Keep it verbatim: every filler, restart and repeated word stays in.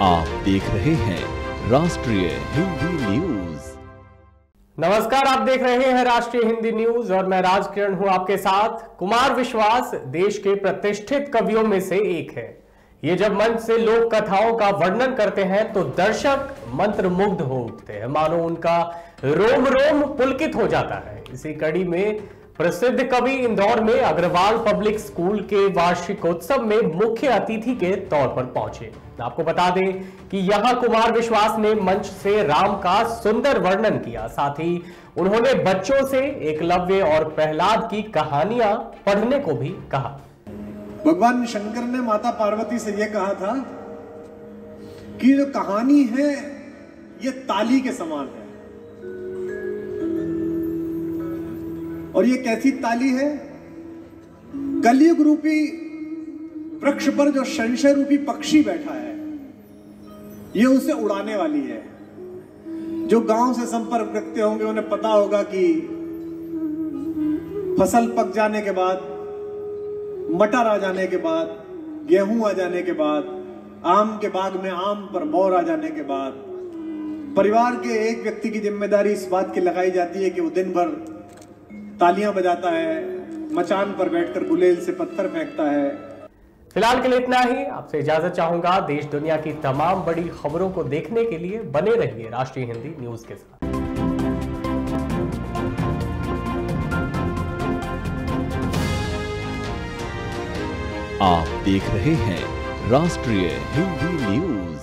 आप देख रहे हैं राष्ट्रीय हिंदी न्यूज। नमस्कार, आप देख रहे हैं राष्ट्रीय हिंदी न्यूज और मैं राजकिरण हूं आपके साथ। कुमार विश्वास देश के प्रतिष्ठित कवियों में से एक है। ये जब मंच से लोक कथाओं का वर्णन करते हैं तो दर्शक मंत्रमुग्ध हो उठते हैं, मानो उनका रोम रोम पुलकित हो जाता है। इसी कड़ी में प्रसिद्ध कवि इंदौर में अग्रवाल पब्लिक स्कूल के वार्षिकोत्सव में मुख्य अतिथि के तौर पर पहुंचे। आपको बता दें कि यहां कुमार विश्वास ने मंच से राम का सुंदर वर्णन किया। साथ ही उन्होंने बच्चों से एकलव्य और प्रहलाद की कहानियां पढ़ने को भी कहा। भगवान शंकर ने माता पार्वती से यह कहा था कि जो कहानी है ये ताली के समान है, और ये कैसी ताली है? कलयुग रूपी वृक्ष पर जो संशय रूपी पक्षी बैठा है, ये उसे उड़ाने वाली है। जो गांव से संपर्क रखते होंगे उन्हें पता होगा कि फसल पक जाने के बाद, मटर आ जाने के बाद, गेहूं आ जाने के बाद, आम के बाग में आम पर मोर आ जाने के बाद, परिवार के एक व्यक्ति की जिम्मेदारी इस बात की लगाई जाती है कि वो दिन भर तालियां बजाता है, मचान पर बैठकर गुलेल से पत्थर फेंकता है। फिलहाल के लिए इतना ही। आपसे इजाजत चाहूंगा। देश दुनिया की तमाम बड़ी खबरों को देखने के लिए बने रहिए राष्ट्रीय हिंदी न्यूज के साथ। आप देख रहे हैं राष्ट्रीय हिंदी न्यूज।